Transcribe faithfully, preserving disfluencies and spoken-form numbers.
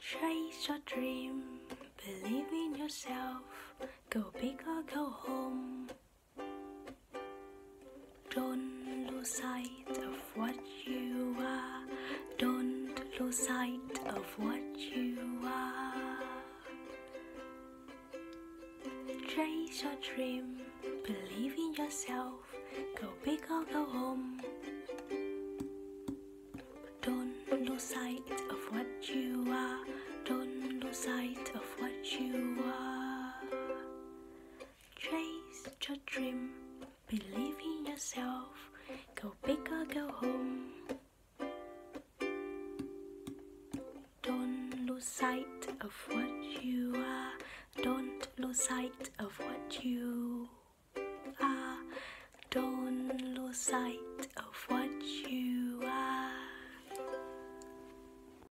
Chase your dream, believe in yourself, go big or go home. Don't lose sight of what you are, don't lose sight of what you are. Chase your dream, believe in yourself, go big or go home. Don't lose sight of what you are, don't lose sight of what you are. Chase your dream, believe in yourself, go big or go home. Don't lose sight of what you are, don't lose sight of what you